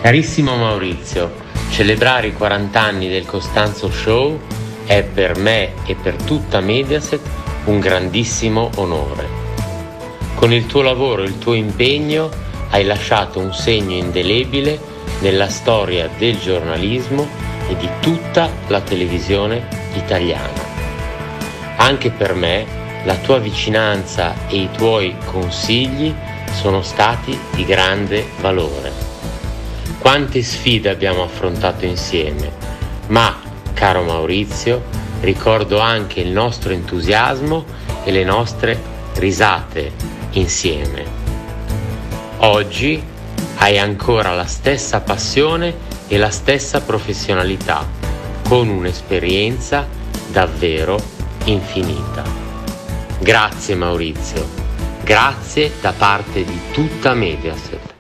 Carissimo Maurizio, celebrare i 40 anni del Costanzo Show è per me e per tutta Mediaset un grandissimo onore. Con il tuo lavoro e il tuo impegno hai lasciato un segno indelebile nella storia del giornalismo e di tutta la televisione italiana. Anche per me la tua vicinanza e i tuoi consigli sono stati di grande valore. Quante sfide abbiamo affrontato insieme, ma, caro Maurizio, ricordo anche il nostro entusiasmo e le nostre risate insieme. Oggi hai ancora la stessa passione e la stessa professionalità, con un'esperienza davvero infinita. Grazie Maurizio, grazie da parte di tutta Mediaset.